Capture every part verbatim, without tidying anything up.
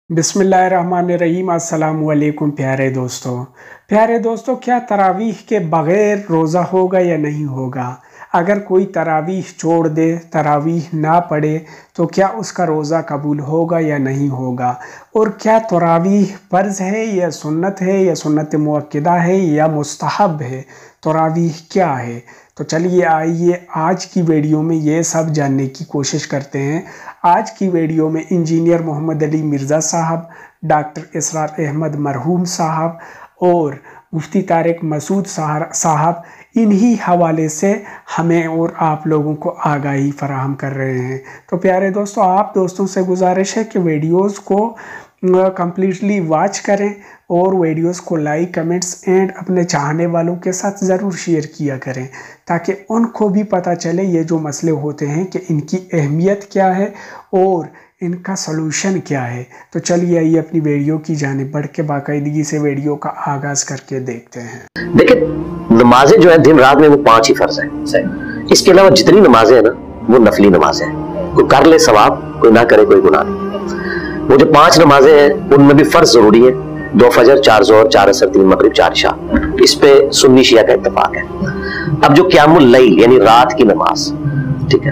بسم اللہ الرحمن الرحیم۔ السلام علیکم پیارے دوستوں پیارے دوستوں کیا تراویح کے بغیر روزہ ہوگا یا نہیں ہوگا؟ اگر کوئی تراویح چھوڑ دے، تراویح نہ پڑھے تو کیا اس کا روزہ قبول ہوگا یا نہیں ہوگا؟ اور کیا تراویح فرض ہے یا سنت ہے یا سنت مؤکدہ ہے یا مستحب ہے؟ تراویح کیا ہے؟ تو چلیے آئیے آج کی ویڈیو میں یہ سب جاننے کی کوشش کرتے ہیں۔ آج کی ویڈیو میں انجینئر محمد علی مرزا صاحب، ڈاکٹر اسرار احمد مرحوم صاحب اور مفتی طارق مسعود صاحب انہی حوالے سے ہمیں اور آپ لوگوں کو آگاہی فراہم کر رہے ہیں۔ تو پیارے دوستوں، آپ دوستوں سے گزارش ہے کہ ویڈیوز کو کمپلیٹلی واچ کریں اور ویڈیوز کو لائک، کمنٹس اینڈ اپنے چاہنے والوں کے ساتھ ضرور شیئر کیا کریں تاکہ ان کو بھی پتہ چلے یہ جو مسئلے ہوتے ہیں کہ ان کی اہمیت کیا ہے اور ان کا سلوشن کیا ہے۔ تو چلیے آئیے اپنی ویڈیو کی جانب بڑھ کے باقاعدگی سے ویڈیو کا آغاز کر کے دیکھتے ہیں۔ دیکھیں، نمازیں جو ہیں دن رات میں وہ پانچ ہی فرض ہیں، اس کے علاوہ جتنی نمازیں ہیں نا وہ نفلی نمازیں ہیں، کوئی کر لے ثواب، کوئی نہ کرے کوئی گناہ نہیں۔ وہ جو پانچ نمازیں ہیں ان میں بھی فرض ضروری ہے، دو فجر، چار ظہر، چار عصر، تین مغرب، چار عشاء، اس پہ سنی شیعہ کا اتفاق ہے۔ اب جو قیام اللیل یعنی رات کی نماز، ٹھیک ہے،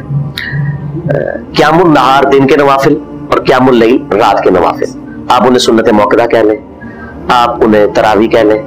قیام النہار دن کے نوافل اور قیام اللیل رات کے نوافل، آپ انہیں سنت موقدہ کہہ لیں، آپ انہیں تراویح کہہ لیں،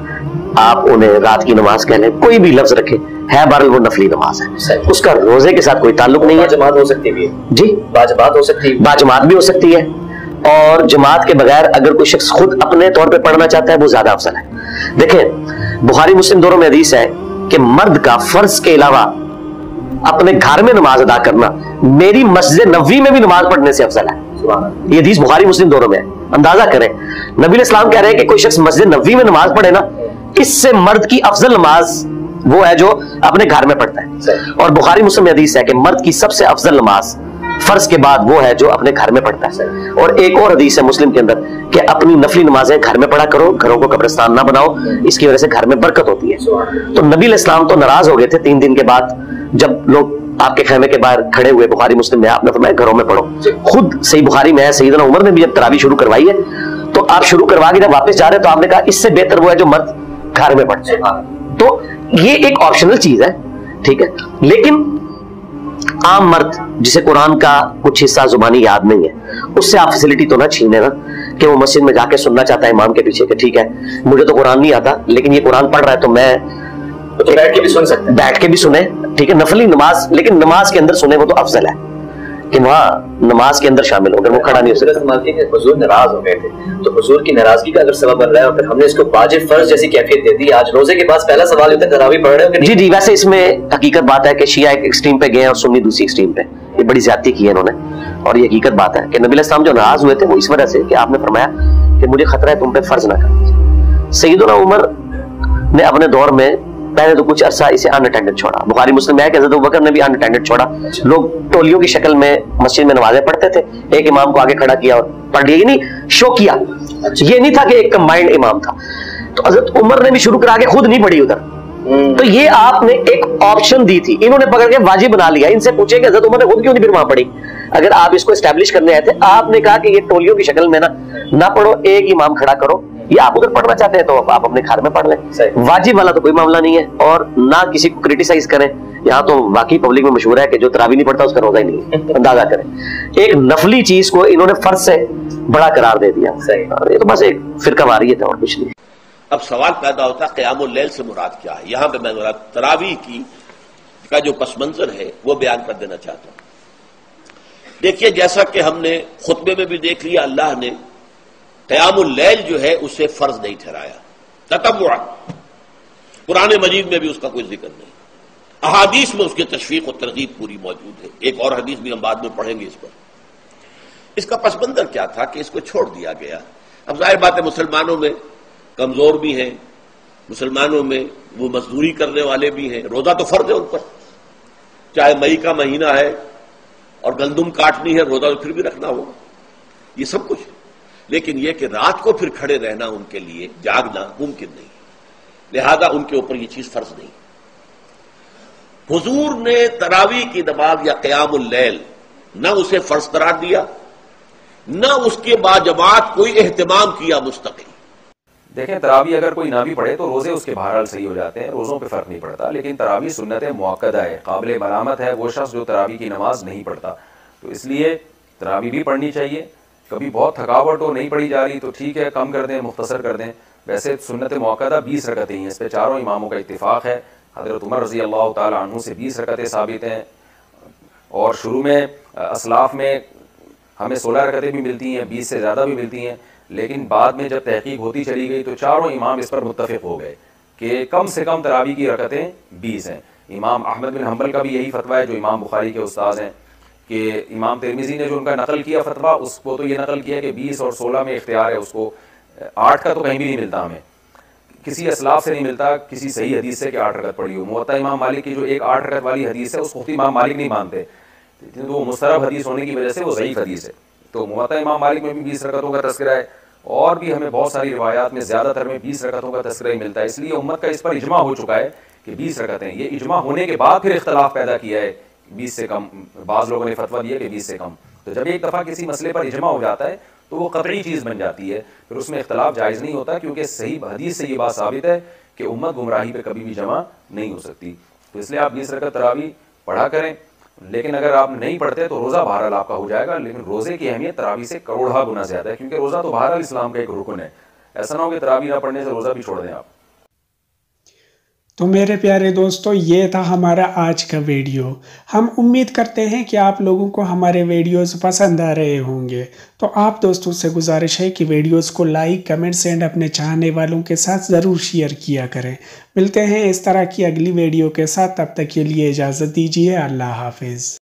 آپ انہیں رات کی نماز کہہ لیں، کوئی بھی لفظ رکھے، ہے بہرحال وہ نفلی نماز ہے، اس کا روزے کے ساتھ کوئی تعلق نہیں ہے۔ جماعت ہو سکتی ہے جی، باجماعت ہو سکتی ہے، باجماعت بھی ہو سکتی ہے، اور جماعت کے بغیر اگر کوئی شخص خود اپنے طور پہ پڑھنا چاہتا ہے وہ زیادہ افضل ہے۔ دیکھیں، بخاری مسلم دونوں میں حدیث ہے کہ مرد کا فرض کے علاوہ اپنے گھر میں نماز ادا کرنا میری مسجد نبوی میں بھی نماز پڑھنے سے افضل ہے۔ یہ حدیث بخاری مسلم دونوں میں ہے، اندازہ کریں، نبی علیہ السلام کہہ رہے ہیں کہ کوئی شخص مسجد نبوی میں نماز پڑھے نا، اس سے مرد کی افضل نماز وہ ہے جو اپنے گھر میں پڑھتا ہے۔ اور بخاری مسلم میں حدیث ہے کہ مرد کی سب سے افضل نماز فرض کے بعد وہ ہے جو اپنے گھر میں پڑھتا ہے۔ اور ایک اور حدیث ہے مسلم کے اندر کہ اپنی نفلی نمازیں گھر میں پڑھا کرو، گھروں کو قبرستان نہ بناؤ، اس کی وجہ سے گھر میں برکت ہوتی ہے۔ تو نبی علیہ السلام تو ناراض ہو گئے تھے تین دن کے بعد جب لوگ آپ کے خیمے کے باہر کھڑے ہوئے، بخاری مسلم میں آپ نے فرمایا گھروں میں پڑھو۔ خود صحیح بخاری میں ہے، سیدنا عمر نے بھی جب تراویح شروع کروائی ہے تو آپ شروع کروا کے جب واپس جا رہے تو آپ نے کہا اس سے بہتر وہ ہے جو مرد گھر میں پڑھتے ہیں۔ تو یہ ایک آپشنل چیز ہے، ٹھیک ہے، لیکن عام مرد جسے قرآن کا کچھ حصہ زبانی یاد نہیں ہے، اس سے آپ فیسلٹی تو نہ چھینے نا کہ وہ مسجد میں جا کے سننا چاہتا ہے امام کے پیچھے کہ ٹھیک ہے مجھے تو قرآن نہیں آتا لیکن یہ قرآن پڑھ رہا ہے تو میں بیٹھ کے بھی سن سکتے ہیں، بیٹھ کے بھی سنیں، ٹھیک ہے، نفلی نماز، لیکن نماز کے اندر سنیں وہ تو افضل ہے کہ وہاں نماز کے اندر شامل ہو، اگر وہ کھڑا نہیں ہو سکتا۔ حضور ناراض ہو گئے تھے تو حضور کی ناراضگی کا اگر سبب بن رہا ہے اور پھر ہم نے اس کو واجب فرض جیسی کیفیت دے دی۔ آج روزے کے بعد پہلا سوال ہوتا ہے تراویح پڑھ رہے ہو کہ نہیں؟ جی جی، ویسے اس میں حقیقت بات ہے کہ شیعہ ایک ایکسٹریم پہ گئے ہیں اور سنی دوسری ایکسٹریم پہ، یہ بڑی زیادتی کی ہے انہوں نے، اور یہ حقیقت بات ہے کہ نبی علیہ السلام جو ناراض ہوئے تھے وہ اس وجہ سے کہ آپ نے فرمایا کہ مجھے خطرہ ہے تم پہ فرض نہ کرنا۔ سیدنا عمر نے اپنے دور میں پہلے تو کچھ عرصہ اسے ان اٹینڈڈ چھوڑا، بخاری مسلم میں ہے کہ حضرت ابوبکر نے بھی ان اٹینڈڈ چھوڑا، لوگ ٹولیوں کی شکل میں مسجد میں نمازیں پڑھتے تھے، ایک امام کو آگے کھڑا کیا اور پڑھ لیا، یہ نہیں شو کیا، یہ نہیں تھا کہ ایک کمبائنڈ امام تھا۔ تو حضرت عمر نے بھی شروع کرا کے خود نہیں پڑھی ادھر، تو یہ آپ نے ایک آپشن دی تھی، انہوں نے پکڑ کے واجب بنا لیا۔ ان سے پوچھے کہ حضرت عمر نے خود کیوں نہیں پھر وہاں پڑھی؟ اگر آپ اس کو اسٹیبلش کرنے آئے تھے، آپ نے کہا کہ یہ ٹولیوں کی شکل میں نا نہ پڑھو، ایک امام کھڑا کرو، یہ آپ ادھر پڑھنا چاہتے ہیں تو آپ اپنے گھر میں پڑھ لیں، واجب والا تو کوئی معاملہ نہیں ہے۔ اور نہ کسی کو کرٹیسائز کریں، یہاں تو واقعی پبلک میں مشہور ہے کہ جو تراویح نہیں پڑھتا اس کا روزہ ہی نہیں ہے، اندازہ کریں، ایک نفلی چیز کو انہوں نے فرض سے بڑا قرار دے دیا۔ یہ تو بس ایک فرقہ واریت ہے اور کچھ نہیں۔ اب سوال پیدا ہوتا ہے قیام اللیل سے مراد کیا ہے؟ یہاں پہ میں تراویح کی کا جو پس منظر ہے وہ بیان کر دینا چاہتا ہوں۔ دیکھیے، جیسا کہ ہم نے خطبے میں بھی دیکھ لیا، اللہ نے قیام اللیل جو ہے اسے فرض نہیں ٹھہرایا، تطوعا، قرآن مجید میں بھی اس کا کوئی ذکر نہیں، احادیث میں اس کی تشویق و ترغیب پوری موجود ہے، ایک اور حدیث بھی ہم بعد میں پڑھیں گے اس پر۔ اس کا پس منظر کیا تھا کہ اس کو چھوڑ دیا گیا۔ اب ظاہر بات ہے مسلمانوں میں کمزور بھی ہیں، مسلمانوں میں وہ مزدوری کرنے والے بھی ہیں، روزہ تو فرض ہے ان پر، چاہے مئی کا مہینہ ہے اور گندم کاٹنی ہے، روزہ تو پھر بھی رکھنا ہوگا، یہ سب کچھ، لیکن یہ کہ رات کو پھر کھڑے رہنا ان کے لیے جاگنا ممکن نہیں، لہذا ان کے اوپر یہ چیز فرض نہیں۔ حضور نے تراویح کی نماز یا قیام اللیل نہ اسے فرض قرار دیا، نہ اس کے باجماعت کوئی اہتمام کیا مستقل۔ دیکھیں تراویح اگر کوئی نہ بھی پڑھے تو روزے اس کے بہرحال صحیح ہو جاتے ہیں، روزوں پہ فرق نہیں پڑتا، لیکن تراویح سنت مؤکدہ ہے، قابل ملامت ہے وہ شخص جو تراویح کی نماز نہیں پڑھتا، تو اس لیے تراویح بھی پڑھنی چاہیے۔ کبھی بہت تھکاوٹ ہو نہیں پڑھی جا رہی تو ٹھیک ہے کم کر دیں، مختصر کر دیں۔ ویسے سنت مؤکدہ بیس رکعتیں ہیں، اس پہ چاروں اماموں کا اتفاق ہے، حضرت عمر رضی اللہ تعالیٰ عنہ سے بیس رکعتیں ثابت ہیں، اور شروع میں اسلاف میں ہمیں سولہ رکعتیں بھی ملتی ہیں، بیس سے زیادہ بھی ملتی ہیں، لیکن بعد میں جب تحقیق ہوتی چلی گئی تو چاروں امام اس پر متفق ہو گئے کہ کم سے کم تراویح کی رکعتیں بیس ہیں۔ امام احمد بن حنبل کا بھی یہی فتویٰ ہے جو امام بخاری کے استاذ ہیں، کہ امام ترمذی نے جو ان کا نقل کیا فتویٰ اس کو تو یہ نقل کیا کہ بیس اور سولہ میں اختیار ہے اس کو، آٹھ کا تو کہیں بھی نہیں ملتا، ہمیں کسی اسلاف سے نہیں ملتا کسی صحیح حدیث سے کہ آٹھ رکعت پڑھی ہو۔ موطا امام مالک کی جو ایک آٹھ رکعت والی حدیث ہے اس کو خود امام مالک نہیں مانتے، تو وہ مسترب حدیث ہونے کی وجہ سے وہ ضعیف حدیث ہے، تو موطا امام مالک میں بھی بیس رکعتوں کا تذکرہ ہے، اور بھی ہمیں بہت ساری روایات میں زیادہ تر میں بیس رکعتوں کا تذکرہ ہی ملتا ہے، اس لیے امت کا اس پر اجماع ہو چکا ہے کہ بیس رکعتیں۔ یہ اجماع ہونے کے بعد پھر اختلاف پیدا کیا ہے بیس سے کم، بعض لوگوں نے فتویٰ دیا کہ بیس سے کم، تو جب ایک دفعہ کسی مسئلے پر اجماع ہو جاتا ہے تو وہ قطعی چیز بن جاتی ہے، پھر اس میں اختلاف جائز نہیں ہوتا، کیونکہ صحیح حدیث سے یہ بات ثابت ہے کہ امت گمراہی پہ کبھی بھی جمع نہیں ہو سکتی، تو اس لیے آپ بیس رکعت تراویح پڑھا کریں، لیکن اگر آپ نہیں پڑھتے تو روزہ بہرحال آپ کا ہو جائے گا، لیکن روزے کی اہمیت تراویح سے کروڑہ گنا زیادہ ہے، کیونکہ روزہ تو بہرحال اسلام کا ایک رکن ہے، ایسا نہ ہو کہ تراویح نہ پڑھنے سے روزہ بھی چھوڑ دیں آپ۔ تو میرے پیارے دوستو یہ تھا ہمارا آج کا ویڈیو، ہم امید کرتے ہیں کہ آپ لوگوں کو ہمارے ویڈیوز پسند آ رہے ہوں گے، تو آپ دوستوں سے گزارش ہے کہ ویڈیوز کو لائک کمنٹس اینڈ اپنے چاہنے والوں کے ساتھ ضرور شیئر کیا کریں۔ ملتے ہیں اس طرح کی اگلی ویڈیو کے ساتھ، تب تک کے لیے اجازت دیجیے، اللہ حافظ۔